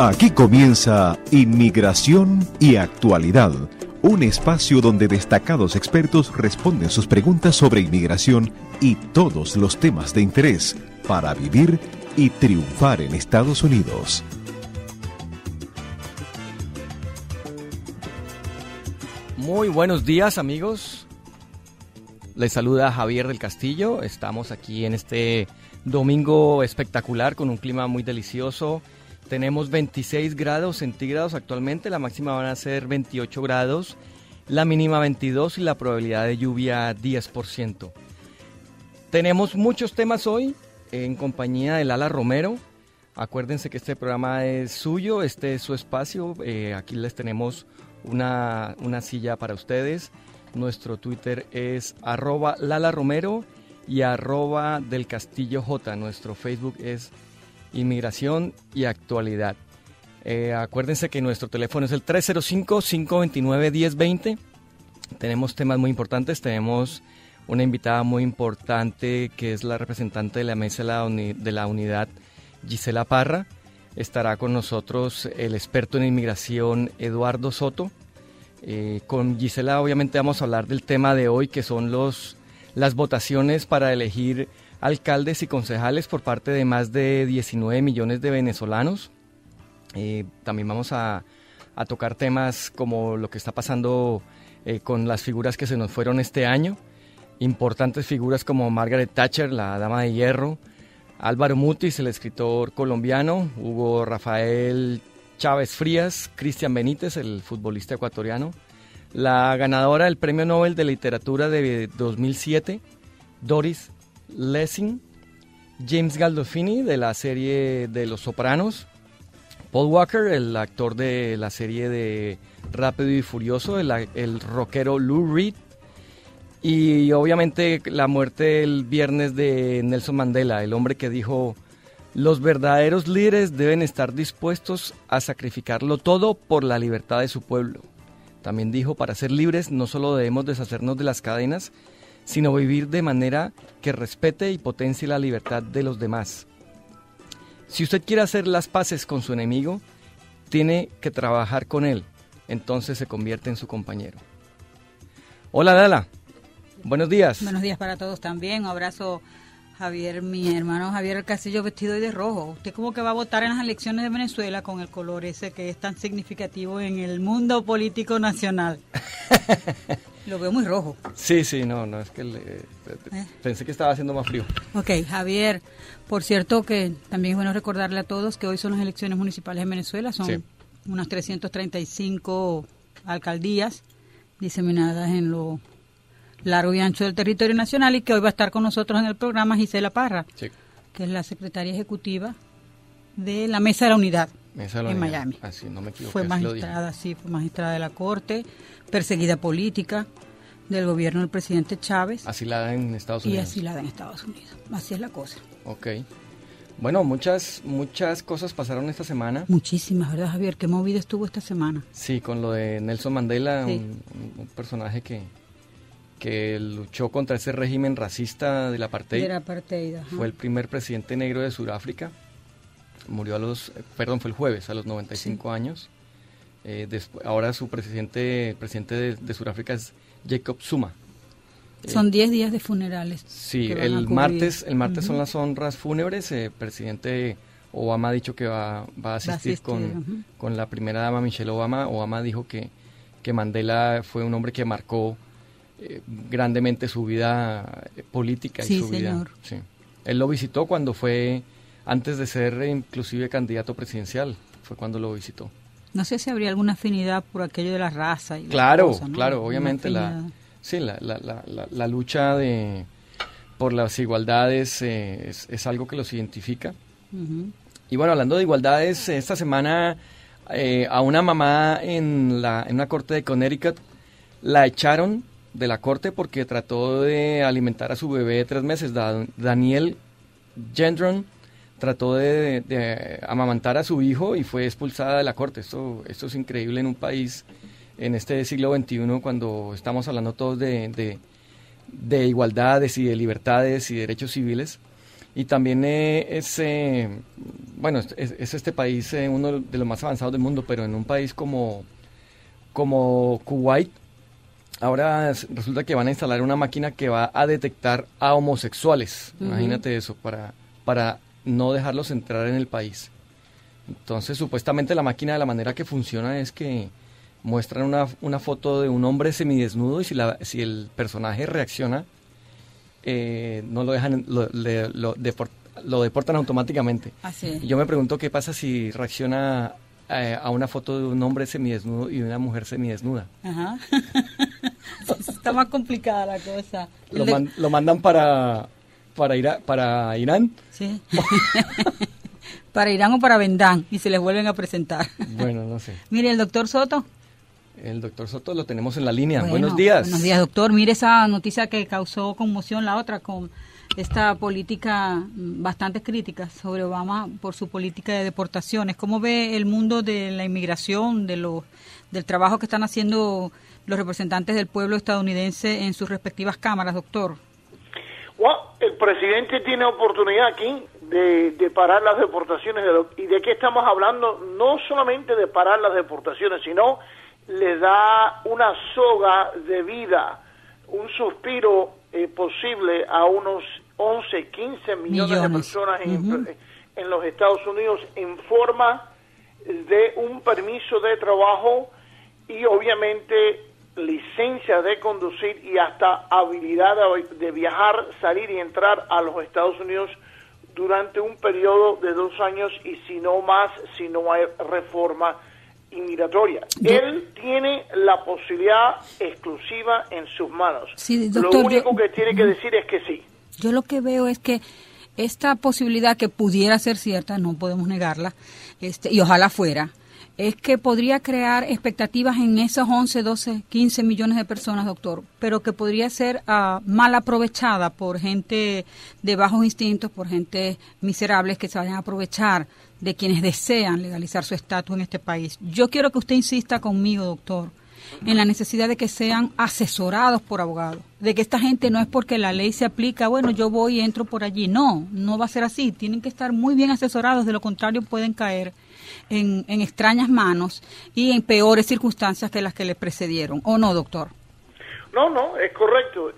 Aquí comienza Inmigración y Actualidad, un espacio donde destacados expertos responden sus preguntas sobre inmigración y todos los temas de interés para vivir y triunfar en Estados Unidos. Muy buenos días, amigos. Les saluda Javier del Castillo. Estamos aquí en este domingo espectacular con un clima muy delicioso. Tenemos 26 grados centígrados actualmente, la máxima van a ser 28 grados, la mínima 22 y la probabilidad de lluvia 10%. Tenemos muchos temas hoy en compañía de Lala Romero. Acuérdense que este programa es suyo, este es su espacio. Aquí les tenemos una silla para ustedes. Nuestro Twitter es @LalaRomero y @DelCastilloJ. Nuestro Facebook es Inmigración y Actualidad. Acuérdense que nuestro teléfono es el 305-529-1020. Tenemos temas muy importantes. Tenemos una invitada muy importante que es la representante de la mesa de la unidad, Gisela Parra. Estará con nosotros el experto en inmigración, Eduardo Soto. Con Gisela obviamente vamos a hablar del tema de hoy, que son las votaciones para elegir alcaldes y concejales por parte de más de 19 millones de venezolanos. También vamos a tocar temas como lo que está pasando con las figuras que se nos fueron este año. Importantes figuras como Margaret Thatcher, la dama de hierro, Álvaro Mutis, el escritor colombiano, Hugo Rafael Chávez Frías, Cristian Benítez, el futbolista ecuatoriano, la ganadora del Premio Nobel de Literatura de 2007, Doris Lessing, James Gandolfini de la serie de Los Sopranos, Paul Walker, el actor de la serie de Rápido y Furioso, el rockero Lou Reed, y obviamente la muerte el viernes de Nelson Mandela, el hombre que dijo: los verdaderos líderes deben estar dispuestos a sacrificarlo todo por la libertad de su pueblo. También dijo: para ser libres no solo debemos deshacernos de las cadenas, sino vivir de manera que respete y potencie la libertad de los demás. Si usted quiere hacer las paces con su enemigo, tiene que trabajar con él, entonces se convierte en su compañero. Hola Lala, buenos días. Buenos días para todos también, un abrazo Javier, mi hermano Javier del Castillo vestido hoy de rojo. Usted como que va a votar en las elecciones de Venezuela con el color ese que es tan significativo en el mundo político nacional. Lo veo muy rojo. Sí, no, es que pensé que estaba haciendo más frío. Ok, Javier, por cierto que también es bueno recordarle a todos que hoy son las elecciones municipales en Venezuela, son unas 335 alcaldías diseminadas en lo largo y ancho del territorio nacional, y que hoy va a estar con nosotros en el programa Gisela Parra, que es la secretaria ejecutiva de la Mesa de la Unidad en Miami. Así, no me equivoco. Fue magistrada, fue magistrada de la Corte, perseguida política del gobierno del presidente Chávez. Asilada en Estados Unidos. Y asilada en Estados Unidos. Así es la cosa. Ok. Bueno, muchas cosas pasaron esta semana. Muchísimas, ¿verdad, Javier? Qué movida estuvo esta semana. Sí, con lo de Nelson Mandela, un personaje que luchó contra ese régimen racista del apartheid. Del apartheid, ajá. Fue el primer presidente negro de Sudáfrica. Murió fue el jueves, a los 95 años. Ahora su presidente de Sudáfrica es Jacob Zuma. Son 10 días de funerales. Sí, el martes son las honras fúnebres. El presidente Obama ha dicho que va a asistir con la primera dama Michelle Obama. Obama dijo que Mandela fue un hombre que marcó grandemente su vida política y su vida. Sí. Él lo visitó cuando fue, antes de ser inclusive candidato presidencial, fue cuando lo visitó. No sé si habría alguna afinidad por aquello de la raza. Y claro, cosa, ¿no? Claro, obviamente la lucha por las igualdades es algo que los identifica. Uh-huh. Y bueno, hablando de igualdades, esta semana a una mamá en una corte de Connecticut la echaron de la corte porque trató de alimentar a su bebé de 3 meses. Daniel Gendron trató de amamantar a su hijo y fue expulsada de la corte. Esto es increíble en un país en este siglo XXI, cuando estamos hablando todos de igualdades y de libertades y derechos civiles. Y también bueno, es este país uno de los más avanzados del mundo, pero en un país como Kuwait, ahora resulta que van a instalar una máquina que va a detectar a homosexuales. Imagínate eso, para no dejarlos entrar en el país. Entonces, supuestamente la máquina, de la manera que funciona es que muestran una foto de un hombre semidesnudo, y si el personaje reacciona, no lo dejan, lo deportan automáticamente. Así. Y yo me pregunto qué pasa si reacciona a una foto de un hombre semidesnudo y de una mujer semidesnuda. Ajá. Está más complicada la cosa. Lo mandan para Irán. Sí. Para Irán o para Vendán, y se les vuelven a presentar. Bueno, no sé. Mire, el doctor Soto. El doctor Soto lo tenemos en la línea. Bueno, buenos días. Buenos días, doctor. Mire esa noticia que causó conmoción, la otra, con esta política, bastantes críticas sobre Obama por su política de deportaciones. ¿Cómo ve el mundo de la inmigración, del trabajo que están haciendo los representantes del pueblo estadounidense en sus respectivas cámaras, doctor? Bueno, el presidente tiene oportunidad aquí de parar las deportaciones. ¿Y de qué estamos hablando? No solamente de parar las deportaciones, sino le da una soga de vida, un suspiro posible a unos 11, 15 millones de personas en los Estados Unidos, en forma de un permiso de trabajo y obviamente licencia de conducir y hasta habilidad de viajar, salir y entrar a los Estados Unidos durante un periodo de 2 años, y si no más, si no hay reforma inmigratoria. Él tiene la posibilidad exclusiva en sus manos. Sí, doctor, lo único que tiene que decir es que sí. Yo lo que veo es que esta posibilidad, que pudiera ser cierta, no podemos negarla, y ojalá fuera, es que podría crear expectativas en esos 11, 12, 15 millones de personas, doctor, pero que podría ser mal aprovechada por gente de bajos instintos, por gente miserables que se vayan a aprovechar de quienes desean legalizar su estatus en este país. Yo quiero que usted insista conmigo, doctor, en la necesidad de que sean asesorados por abogados, de que esta gente no es porque la ley se aplica, bueno, yo voy y entro por allí. No va a ser así. Tienen que estar muy bien asesorados, de lo contrario pueden caer en extrañas manos y en peores circunstancias que las que les precedieron. ¿O no, doctor? No, es correcto.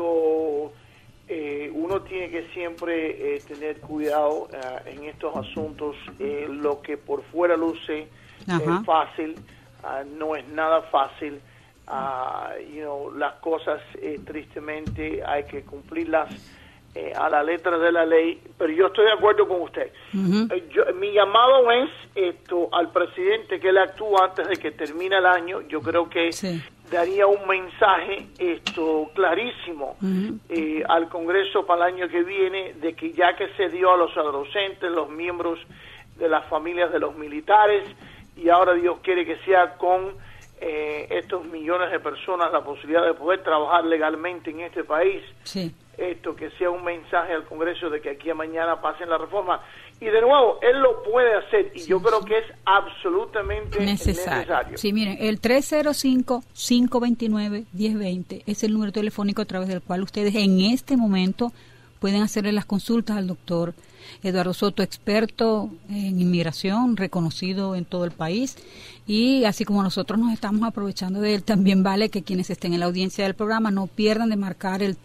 Uno tiene que siempre tener cuidado en estos asuntos. Lo que por fuera luce fácil, no es nada fácil. Las cosas tristemente hay que cumplirlas a la letra de la ley, pero yo estoy de acuerdo con usted. Mi llamado es al presidente, que él actúe antes de que termine el año. Yo creo que daría un mensaje clarísimo al Congreso para el año que viene, de que ya que se dio a los adolescentes, los miembros de las familias de los militares, y ahora Dios quiere que sea con estos millones de personas la posibilidad de poder trabajar legalmente en este país, que sea un mensaje al Congreso de que aquí a mañana pasen la reforma. Y de nuevo, él lo puede hacer, y yo creo que es absolutamente necesario. Sí, miren, el 305-529-1020 es el número telefónico a través del cual ustedes en este momento pueden hacerle las consultas al doctor Eduardo Soto, experto en inmigración, reconocido en todo el país, y así como nosotros nos estamos aprovechando de él, también vale que quienes estén en la audiencia del programa no pierdan de marcar el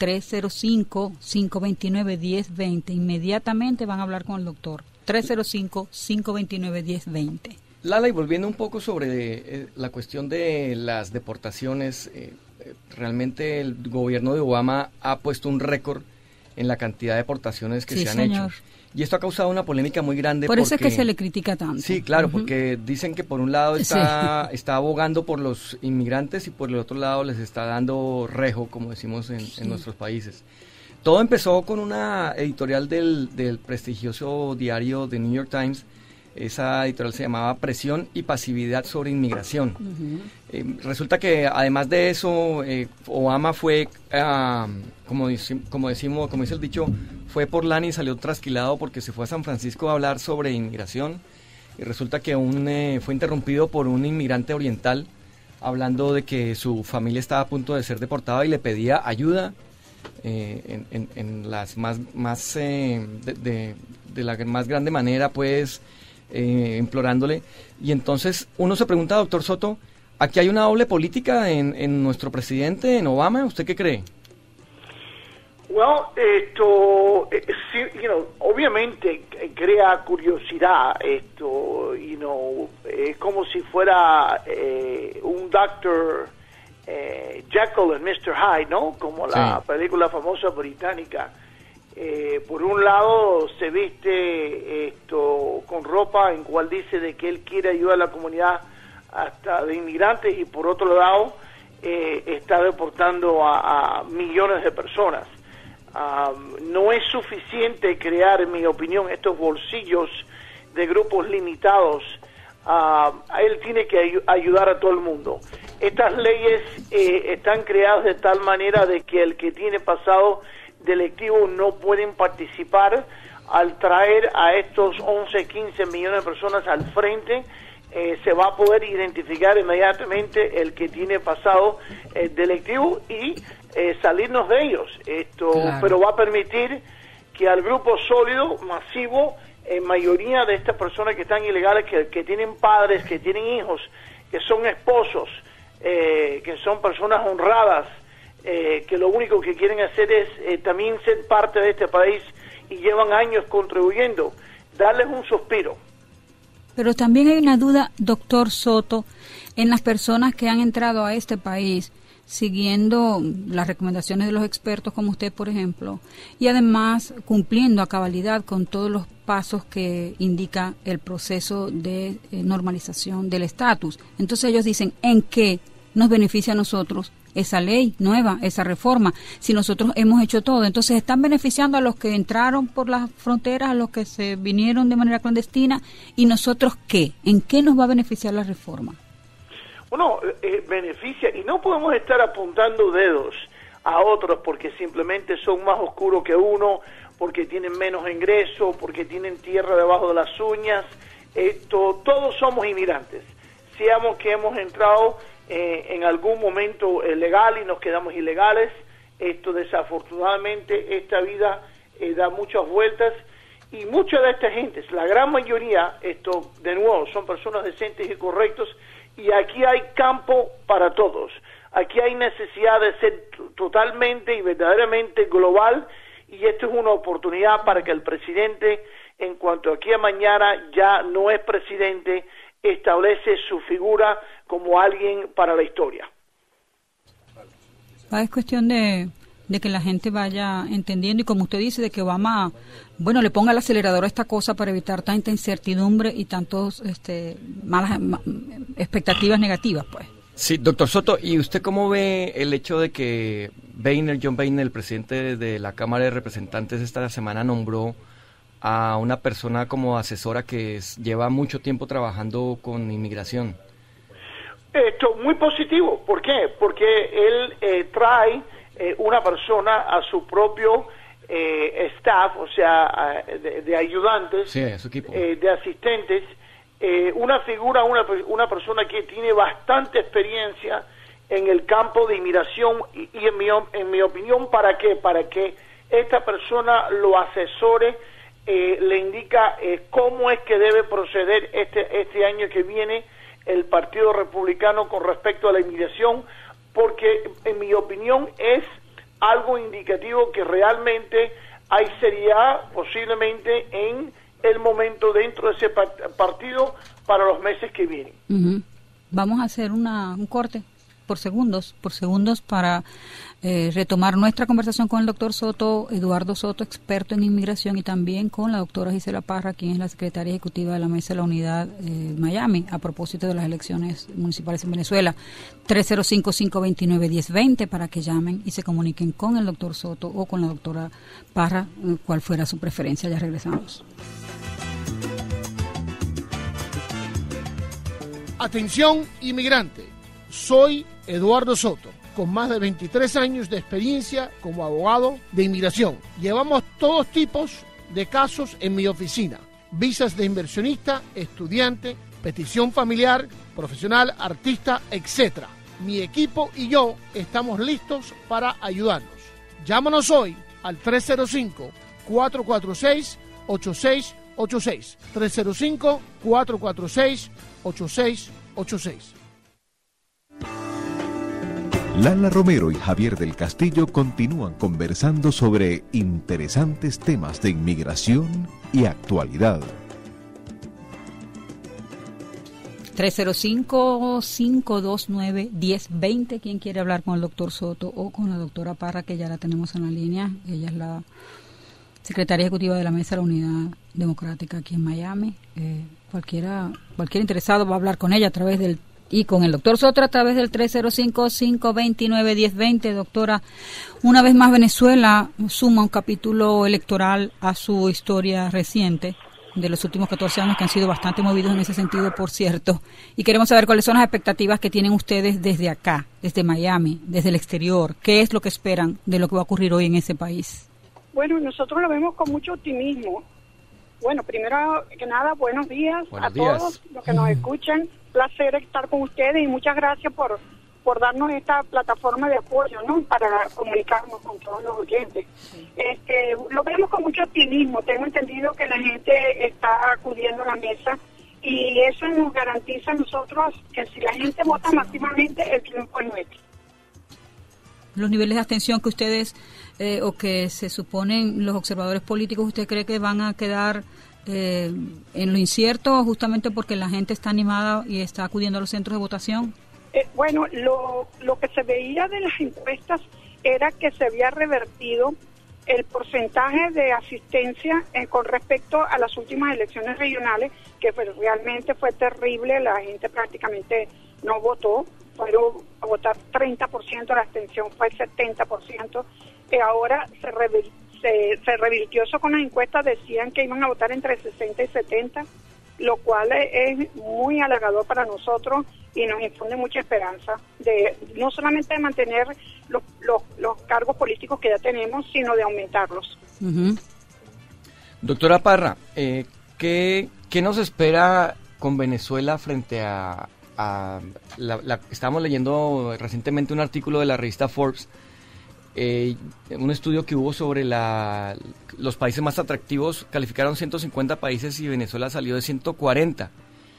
305-529-1020. Inmediatamente van a hablar con el doctor. 305-529-1020. Lala, y volviendo un poco sobre la cuestión de las deportaciones, realmente el gobierno de Obama ha puesto un récord en la cantidad de deportaciones que se han hecho. Y esto ha causado una polémica muy grande. Por eso es que se le critica tanto. Sí, claro, porque dicen que por un lado está abogando por los inmigrantes y por el otro lado les está dando rejo, como decimos en nuestros países. Todo empezó con una editorial del prestigioso diario The New York Times. Esa editorial se llamaba Presión y Pasividad sobre Inmigración. Resulta que además de eso, Obama fue, como dice el dicho, fue por lana y salió trasquilado porque se fue a San Francisco a hablar sobre inmigración. Y resulta que fue interrumpido por un inmigrante oriental hablando de que su familia estaba a punto de ser deportada y le pedía ayuda en las más la más grande manera, pues, implorándole. Y entonces uno se pregunta, doctor Soto, ¿aquí hay una doble política en nuestro presidente, en Obama? ¿Usted qué cree? Well, obviamente crea curiosidad, es como si fuera un Dr. Jekyll and Mr. Hyde, ¿no? Como la película famosa británica. Por un lado se viste con ropa en cual dice de que él quiere ayudar a la comunidad hasta de inmigrantes, y por otro lado está deportando a millones de personas. No es suficiente crear, en mi opinión, estos bolsillos de grupos limitados. Él tiene que ayudar a todo el mundo. Estas leyes están creadas de tal manera de que el que tiene pasado delictivo no pueden participar. Al traer a estos 11, 15 millones de personas al frente, se va a poder identificar inmediatamente el que tiene pasado delictivo y salirnos de ellos. Claro. Pero va a permitir que al grupo sólido, masivo, mayoría de estas personas que están ilegales, que tienen padres, que tienen hijos, que son esposos, que son personas honradas, que lo único que quieren hacer es también ser parte de este país y llevan años contribuyendo, darles un suspiro. Pero también hay una duda, doctor Soto, en las personas que han entrado a este país siguiendo las recomendaciones de los expertos como usted, por ejemplo, y además cumpliendo a cabalidad con todos los pasos que indica el proceso de normalización del estatus. Entonces ellos dicen, ¿en qué nos beneficia a nosotros esa ley nueva, esa reforma, si nosotros hemos hecho todo? Entonces están beneficiando a los que entraron por las fronteras, a los que se vinieron de manera clandestina, ¿y nosotros qué? ¿En qué nos va a beneficiar la reforma? Bueno, beneficia, y no podemos estar apuntando dedos a otros porque simplemente son más oscuros que uno, porque tienen menos ingresos, porque tienen tierra debajo de las uñas. Todos somos inmigrantes, seamos que hemos entrado en algún momento legal y nos quedamos ilegales. Desafortunadamente esta vida da muchas vueltas, y mucha de esta gente, la gran mayoría, de nuevo, son personas decentes y correctos, y aquí hay campo para todos. Aquí hay necesidad de ser totalmente y verdaderamente global, y esto es una oportunidad para que el presidente, en cuanto aquí a mañana ya no es presidente, establece su figura como alguien para la historia. Es cuestión de que la gente vaya entendiendo, y como usted dice, de que Obama, le ponga el acelerador a esta cosa para evitar tanta incertidumbre y tantos malas expectativas negativas, pues. Sí, doctor Soto, ¿y usted cómo ve el hecho de que John Boehner, el presidente de la Cámara de Representantes, esta semana nombró a una persona como asesora que lleva mucho tiempo trabajando con inmigración? Muy positivo. ¿Por qué? Porque él trae una persona a su propio staff, o sea, de ayudantes, sí, a su equipo, de asistentes, una figura, una persona que tiene bastante experiencia en el campo de inmigración, y en mi opinión, ¿para qué? Para que esta persona lo asesore, le indica cómo es que debe proceder este año que viene el Partido Republicano con respecto a la inmigración, porque en mi opinión es algo indicativo que realmente hay seriedad posiblemente en el momento dentro de ese partido para los meses que vienen. Uh-huh. Vamos a hacer un corte por segundos para retomar nuestra conversación con el doctor Soto, Eduardo Soto, experto en inmigración, y también con la doctora Gisela Parra, quien es la secretaria ejecutiva de la Mesa de la Unidad Miami, a propósito de las elecciones municipales en Venezuela. 305-529-1020 para que llamen y se comuniquen con el doctor Soto o con la doctora Parra, cual fuera su preferencia. Ya regresamos. Atención, inmigrante. Soy Eduardo Soto, con más de 23 años de experiencia como abogado de inmigración. Llevamos todos tipos de casos en mi oficina: visas de inversionista, estudiante, petición familiar, profesional, artista, etc. Mi equipo y yo estamos listos para ayudarnos. Llámanos hoy al 305-446-8800 8686. 305-446-8686. Lala Romero y Javier del Castillo continúan conversando sobre interesantes temas de inmigración y actualidad. 305-529-1020. ¿Quién quiere hablar con el doctor Soto o con la doctora Parra, que ya la tenemos en la línea? Ella es la secretaria ejecutiva de la Mesa de la Unidad Democrática aquí en Miami. Cualquier interesado va a hablar con ella a través del y con el doctor Soto a través del 305-529-1020. Doctora, una vez más Venezuela suma un capítulo electoral a su historia reciente de los últimos 14 años, que han sido bastante movidos en ese sentido, por cierto, y queremos saber cuáles son las expectativas que tienen ustedes desde acá, desde Miami, desde el exterior. ¿Qué es lo que esperan de lo que va a ocurrir hoy en ese país? Bueno, nosotros lo vemos con mucho optimismo. Bueno, primero que nada, buenos días a todos los que nos escuchan. Placer estar con ustedes y muchas gracias por darnos esta plataforma de apoyo, ¿no?, para comunicarnos con todos los oyentes. Lo vemos con mucho optimismo. Tengo entendido que la gente está acudiendo a la mesa y eso nos garantiza a nosotros que si la gente vota masivamente, el triunfo es nuestro. Los niveles de abstención que ustedes o que se suponen los observadores políticos, ¿usted cree que van a quedar en lo incierto justamente porque la gente está animada y está acudiendo a los centros de votación? Bueno, lo que se veía de las encuestas era que se había revertido el porcentaje de asistencia con respecto a las últimas elecciones regionales, que realmente fue terrible. La gente prácticamente no votó, fueron a votar 30%, la abstención fue el 70%. Ahora se revirtió eso con las encuestas, decían que iban a votar entre 60 y 70, lo cual es muy halagador para nosotros y nos infunde mucha esperanza, de no solamente de mantener los cargos políticos que ya tenemos, sino de aumentarlos. Uh-huh. Doctora Parra, ¿qué nos espera con Venezuela frente a estábamos leyendo recientemente un artículo de la revista Forbes, un estudio que hubo sobre los países más atractivos? Calificaron 150 países y Venezuela salió de 140.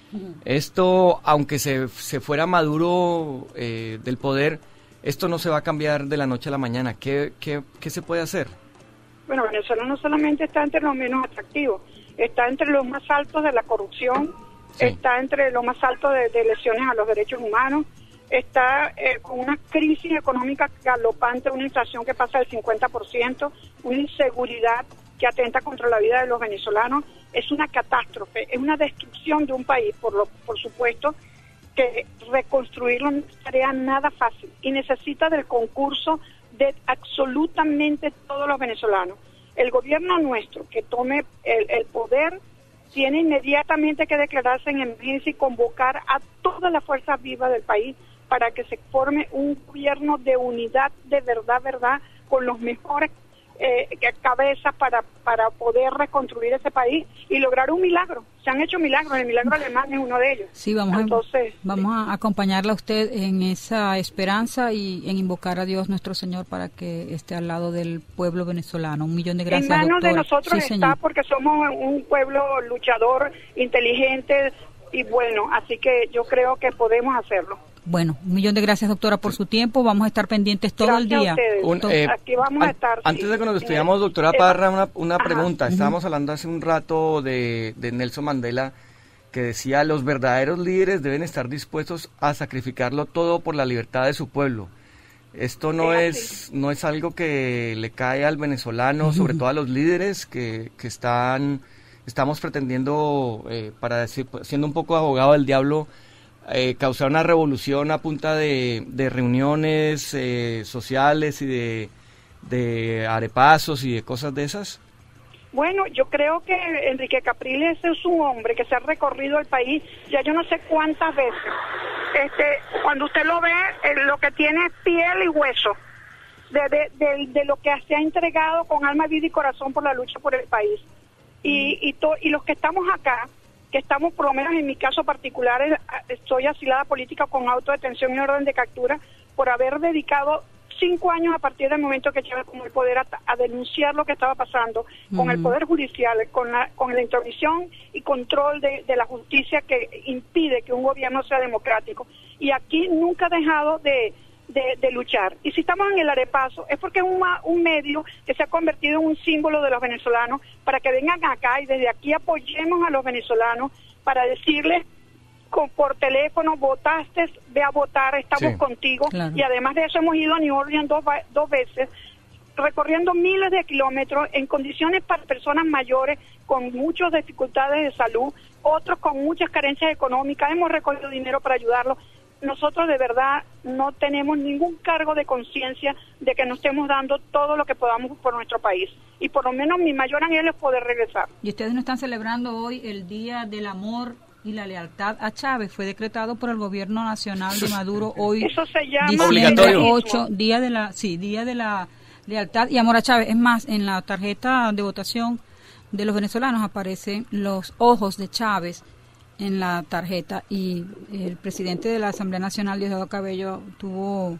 Esto, aunque se fuera Maduro del poder, esto no se va a cambiar de la noche a la mañana. ¿Qué se puede hacer? Bueno, Venezuela no solamente está entre los menos atractivos, está entre los más altos de la corrupción, sí, está entre los más altos de lesiones a los derechos humanos, está con una crisis económica galopante, una inflación que pasa del 50%, una inseguridad que atenta contra la vida de los venezolanos. Es una catástrofe, es una destrucción de un país, por supuesto, que reconstruirlo no es tarea nada fácil y necesita del concurso de absolutamente todos los venezolanos. El gobierno nuestro, que tome el poder, tiene inmediatamente que declararse en emergencia y convocar a todas las fuerzas vivas del país para que se forme un gobierno de unidad de verdad, con los mejores cabezas para poder reconstruir ese país y lograr un milagro. Se han hecho milagros, el milagro alemán es uno de ellos. Sí, vamos a acompañarla a usted en esa esperanza y en invocar a Dios nuestro Señor para que esté al lado del pueblo venezolano. 1.000.000 de gracias, en manos doctora. De nosotros sí, está, porque somos un pueblo luchador, inteligente y bueno, así que yo creo que podemos hacerlo. Bueno, 1.000.000 de gracias, doctora, por su tiempo. Vamos a estar pendientes todo el día. Aquí vamos a estar. Antes de que nos despidamos, doctora Parra, una pregunta. Estábamos hablando hace un rato de Nelson Mandela, que decía: los verdaderos líderes deben estar dispuestos a sacrificarlo todo por la libertad de su pueblo. Esto no es algo que le cae al venezolano, sobre todo a los líderes que estamos pretendiendo, para decir, siendo un poco abogado del diablo, causar una revolución a punta de reuniones sociales y de arepazos y de cosas de esas. Bueno, yo creo que Enrique Capriles es un hombre que se ha recorrido el país ya yo no sé cuántas veces. Cuando usted lo ve, lo que tiene es piel y hueso de lo que se ha entregado con alma, vida y corazón por la lucha por el país. Y los que estamos acá, que estamos, por lo menos en mi caso particular, estoy asilada política con autodetención y orden de captura por haber dedicado 5 años a partir del momento que Chávez tomó el poder a denunciar lo que estaba pasando con el Poder Judicial, con la intromisión y control de la justicia que impide que un gobierno sea democrático. Y aquí nunca ha dejado de luchar. Y si estamos en el arepaso, es porque es un medio que se ha convertido en un símbolo de los venezolanos para que vengan acá y desde aquí apoyemos a los venezolanos para decirles por teléfono, votaste, ve a votar, estamos contigo. Claro. Y además de eso hemos ido a New Orleans dos veces, recorriendo miles de kilómetros en condiciones para personas mayores con muchas dificultades de salud, otros con muchas carencias económicas. Hemos recogido dinero para ayudarlos. Nosotros de verdad no tenemos ningún cargo de conciencia de que nos estemos dando todo lo que podamos por nuestro país. Y por lo menos mi mayor anhelo es poder regresar. ¿Y ustedes no están celebrando hoy el Día del Amor y la Lealtad a Chávez? Fue decretado por el gobierno nacional de Maduro hoy. Eso se llama diciembre 8, Día de la Lealtad y Amor a Chávez. Es más, en la tarjeta de votación de los venezolanos aparecen los ojos de Chávez en la tarjeta, y el presidente de la Asamblea Nacional, Diosdado Cabello, tuvo,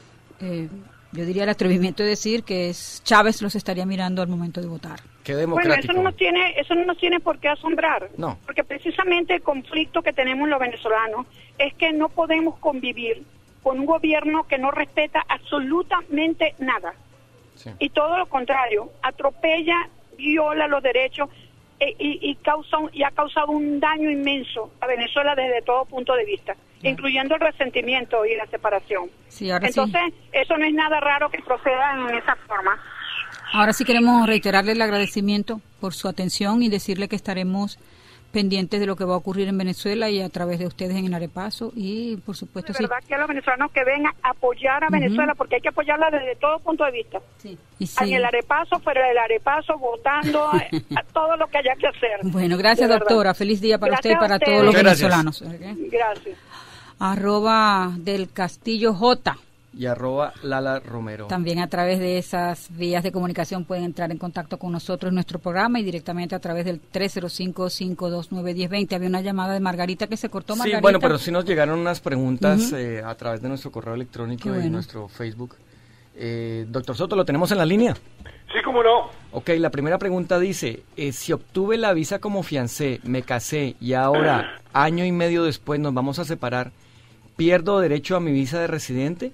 yo diría, el atrevimiento de decir que Chávez los estaría mirando al momento de votar. Qué democrático. Bueno, eso no nos tiene por qué asombrar, no. Porque precisamente el conflicto que tenemos los venezolanos es que no podemos convivir con un gobierno que no respeta absolutamente nada, y todo lo contrario, atropella, viola los derechos y ha causado un daño inmenso a Venezuela desde todo punto de vista, incluyendo el resentimiento y la separación. Sí, entonces, eso no es nada raro que proceda en esa forma. Ahora sí queremos reiterarle el agradecimiento por su atención y decirle que estaremos pendientes de lo que va a ocurrir en Venezuela y a través de ustedes en el Arepaso, y por supuesto de verdad que a los venezolanos que vengan a apoyar a Venezuela, porque hay que apoyarla desde todo punto de vista. En el Arepaso, fuera del Arepaso, votando, a todo lo que haya que hacer. Bueno, gracias doctora, feliz día para usted y para todos los venezolanos. Gracias. @del Castillo J y @Lala Romero. También a través de esas vías de comunicación pueden entrar en contacto con nosotros en nuestro programa y directamente a través del 305-529-1020. Había una llamada de Margarita que se cortó. Margarita. Sí, bueno, pero sí nos llegaron unas preguntas a través de nuestro correo electrónico y nuestro Facebook. Doctor Soto, ¿lo tenemos en la línea? Sí, cómo no. Ok, la primera pregunta dice, si obtuve la visa como fiancé, me casé y ahora, año y medio después, nos vamos a separar, ¿pierdo derecho a mi visa de residente?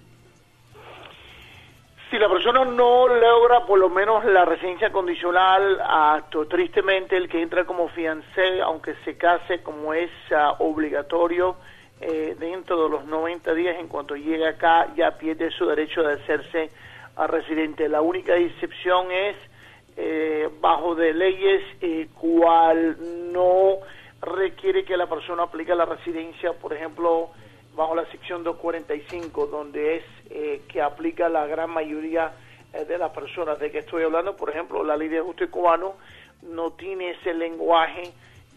Si la persona no logra por lo menos la residencia condicional, tristemente el que entra como fiancé, aunque se case, como es obligatorio, dentro de los 90 días, en cuanto llega acá, ya pierde su derecho de hacerse residente. La única excepción es bajo de leyes cual no requiere que la persona aplique la residencia, por ejemplo, bajo la sección 245, donde es que aplica la gran mayoría de las personas. ¿De que estoy hablando? Por ejemplo, la ley de ajuste cubano no tiene ese lenguaje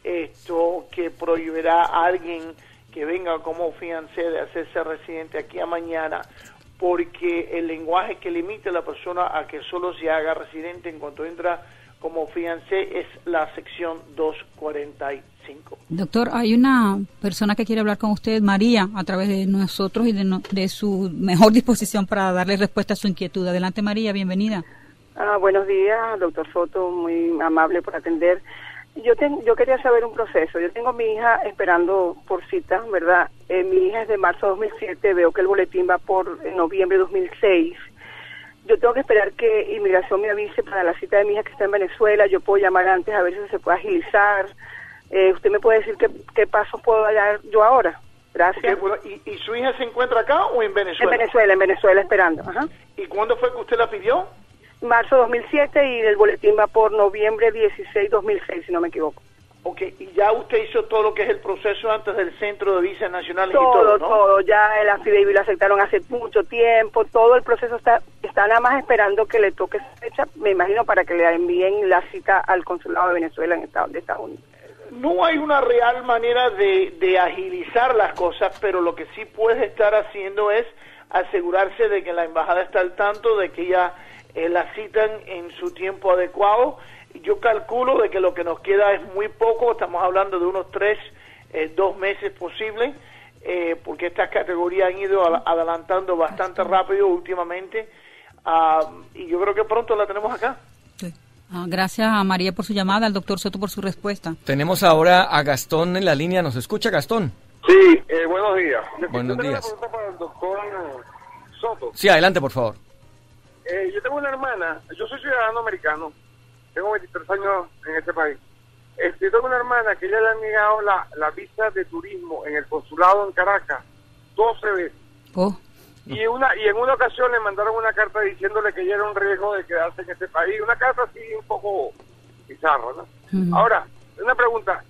que prohibirá a alguien que venga como fiancé de hacerse residente aquí a mañana, porque el lenguaje que limita a la persona a que solo se haga residente en cuanto entra como fiancé es la sección 245. Doctor, hay una persona que quiere hablar con usted, María, a través de nosotros y de su mejor disposición para darle respuesta a su inquietud. Adelante, María, bienvenida. Buenos días, doctor Soto, muy amable por atender. Yo quería saber un proceso. Yo tengo a mi hija esperando por cita, ¿verdad? Mi hija es de marzo de 2007, veo que el boletín va por noviembre de 2006. Yo tengo que esperar que Inmigración me avise para la cita de mi hija que está en Venezuela. Yo puedo llamar antes a ver si se puede agilizar. ¿Usted me puede decir qué pasos puedo dar yo ahora? Gracias. Okay, bueno, ¿y su hija se encuentra acá o en Venezuela? En Venezuela esperando. Ajá. ¿Y cuándo fue que usted la pidió? Marzo 2007 y el boletín va por noviembre 16, 2006, si no me equivoco. Ok, y ya usted hizo todo lo que es el proceso antes del Centro de Visas Nacionales y todo, ¿no? Todo, ya el affidavit lo aceptaron hace mucho tiempo, todo el proceso está nada más esperando que le toque esa fecha, me imagino, para que le envíen la cita al Consulado de Venezuela de Estados Unidos. No hay una real manera de agilizar las cosas, pero lo que sí puede estar haciendo es asegurarse de que la embajada está al tanto, de que ya la citan en su tiempo adecuado. Yo calculo de que lo que nos queda es muy poco, estamos hablando de unos 2 meses posibles, porque estas categorías han ido adelantando bastante rápido últimamente, y yo creo que pronto la tenemos acá. Sí. Gracias a María por su llamada, al doctor Soto por su respuesta. Tenemos ahora a Gastón en la línea. ¿Nos escucha, Gastón? Sí, buenos días. Buenos días. Una pregunta para el doctor Soto. Sí, adelante, por favor. Yo tengo una hermana, yo soy ciudadano americano, tengo 23 años en este país. Yo tengo una hermana que ella le han negado la visa de turismo en el consulado en Caracas 12 veces. Oh. Y en una ocasión le mandaron una carta diciéndole que ella era un riesgo de quedarse en este país. Una carta así un poco bizarra, ¿no? Uh-huh. Ahora, una pregunta,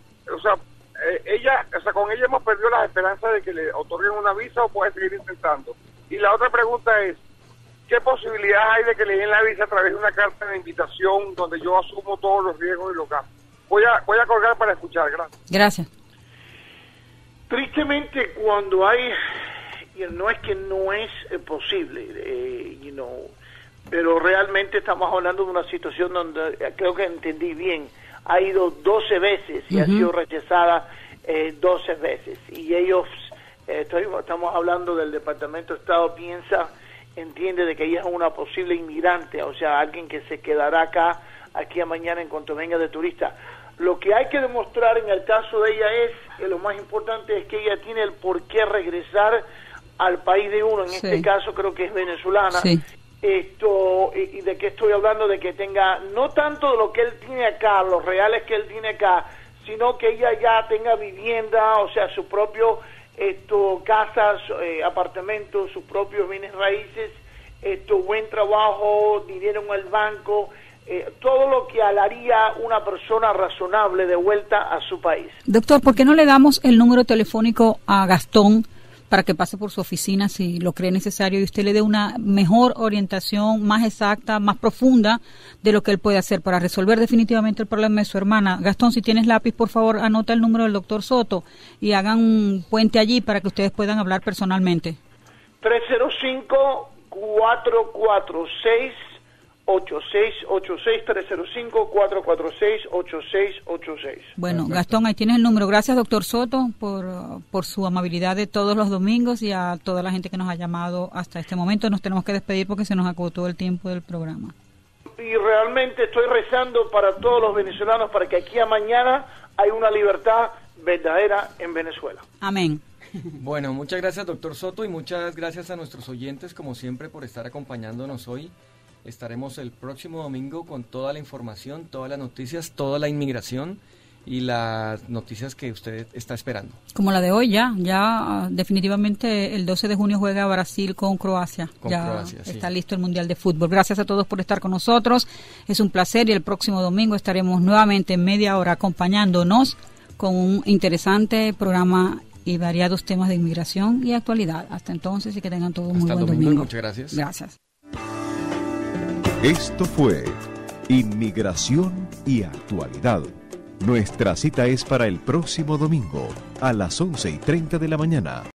con ella hemos perdido las esperanzas de que le otorguen una visa o puede seguir intentando. Y la otra pregunta es, ¿qué posibilidad hay de que le den la visa a través de una carta de invitación donde yo asumo todos los riesgos y los gastos? Voy a colgar para escuchar, gracias. Tristemente, cuando hay, no es que no es posible, pero realmente estamos hablando de una situación donde, creo que entendí bien, ha ido 12 veces y ha sido rechazada 12 veces. Y ellos, estamos hablando del Departamento de Estado, entiende de que ella es una posible inmigrante, o sea, alguien que se quedará aquí a mañana en cuanto venga de turista. Lo que hay que demostrar en el caso de ella lo más importante es que ella tiene el por qué regresar al país de uno, en este caso creo que es venezolana. Sí. Y de qué estoy hablando, de que tenga, no tanto de lo que él tiene acá, los reales que él tiene acá, sino que ella ya tenga vivienda, o sea, su propio casas, apartamentos, sus propios bienes raíces, buen trabajo, dinero en el banco, todo lo que haría una persona razonable de vuelta a su país. Doctor, ¿por qué no le damos el número telefónico a Gastón para que pase por su oficina si lo cree necesario y usted le dé una mejor orientación, más exacta, más profunda de lo que él puede hacer para resolver definitivamente el problema de su hermana? Gastón, si tienes lápiz, por favor, anota el número del doctor Soto y hagan un puente allí para que ustedes puedan hablar personalmente. 305-446-8686, 305-446-8686. Bueno, perfecto. Gastón, ahí tienes el número. Gracias, doctor Soto, por su amabilidad de todos los domingos y a toda la gente que nos ha llamado hasta este momento. Nos tenemos que despedir porque se nos agotó el tiempo del programa. Y realmente estoy rezando para todos los venezolanos para que aquí a mañana hay una libertad verdadera en Venezuela. Amén. Bueno, muchas gracias, doctor Soto, y muchas gracias a nuestros oyentes, como siempre, por estar acompañándonos hoy. Estaremos el próximo domingo con toda la información, todas las noticias, toda la inmigración y las noticias que usted está esperando. Como la de hoy ya definitivamente el 12 de junio juega Brasil con Croacia. Croacia, sí. Está listo el Mundial de Fútbol. Gracias a todos por estar con nosotros. Es un placer y el próximo domingo estaremos nuevamente en media hora acompañándonos con un interesante programa y variados temas de inmigración y actualidad. Hasta entonces y que tengan todos muy buen domingo. Muchas gracias. Gracias. Esto fue Inmigración y Actualidad. Nuestra cita es para el próximo domingo a las 11:30 de la mañana.